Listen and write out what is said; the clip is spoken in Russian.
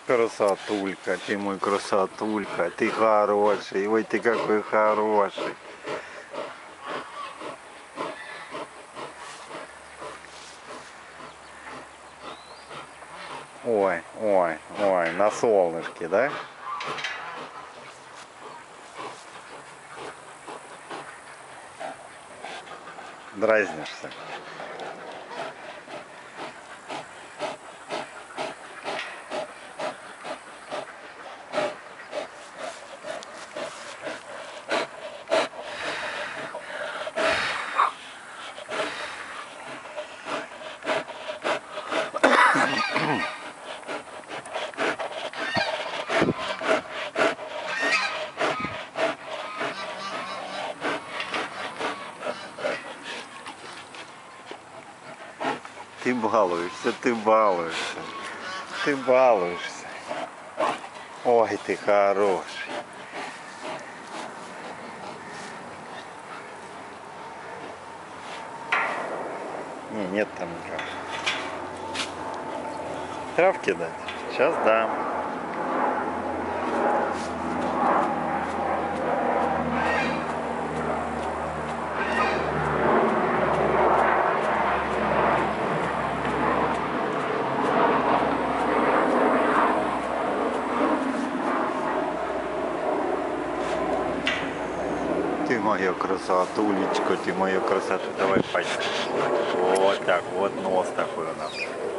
Красотулька, ты мой красотулька, ты хороший, ой, ты какой хороший. Ой, ой, ой, на солнышке, да? Дразнишься. Ты балуешься, ты балуешься, ты балуешься. Ой, ты хороший. Не, нет там никого. Травки дать? Сейчас дам. Ты моя красотулечка, ты моя красота. Давай пойдем. Вот так, вот нос такой у нас.